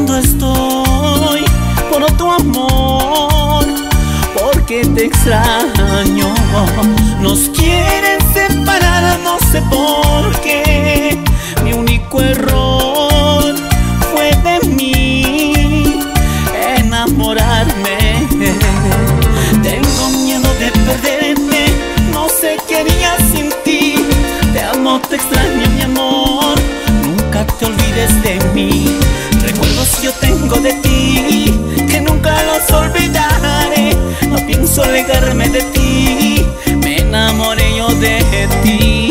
Sufriendo estoy por tu amor, porque te extraño. Nos quieren separar, no sé por qué. Mi único error fue de mí enamorarme. Tengo miedo de perderte, no sé qué haría sin ti. Te amo, te extraño, mi amor, nunca te olvides de mí. Recuerdos yo tengo de ti, que nunca los olvidaré. No pienso alejarme de ti, me enamoré yo de ti.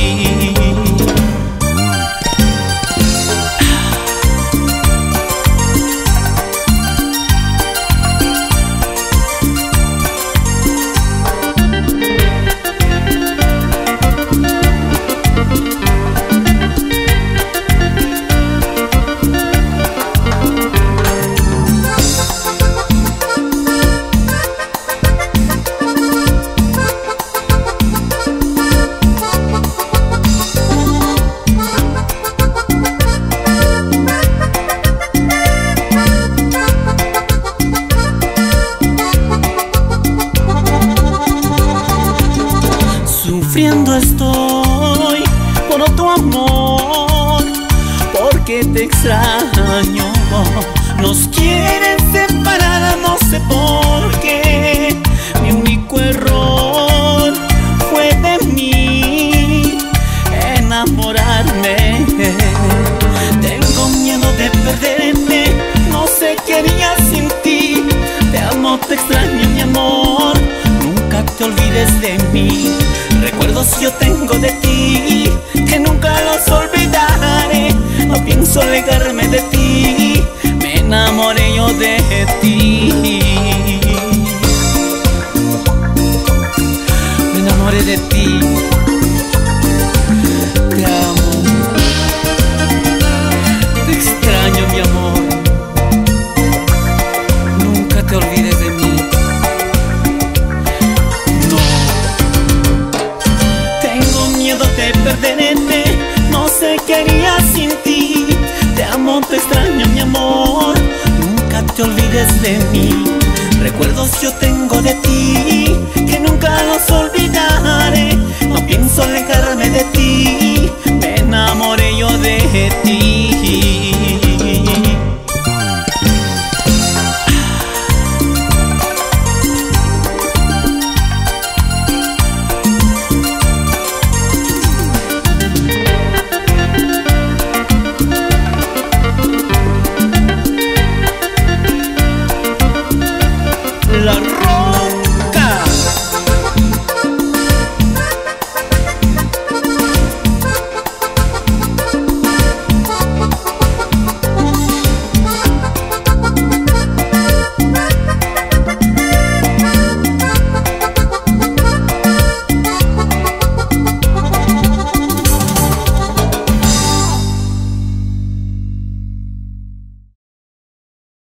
Sufriendo estoy por tu amor, porque te extraño. Nos quieren separar, no sé por qué. Mi único error fue de mí enamorarme. Tengo miedo de perderte, no sé qué haría sin ti. Te amo, te extraño, mi amor, nunca te olvides de mí. Recuerdos yo tengo de ti, que nunca los olvidaré. No pienso alejarme de ti, me enamoré yo de ti. Me enamoré de ti. Te amo, te extraño, mi amor, nunca te olvides de mí. De perderte, no sé qué haría sin ti. Te amo, te extraño, mi amor, nunca te olvides de mí. Recuerdos yo tengo de ti, que nunca los olvidaré. No pienso alejarme de ti, me enamoré yo de ti.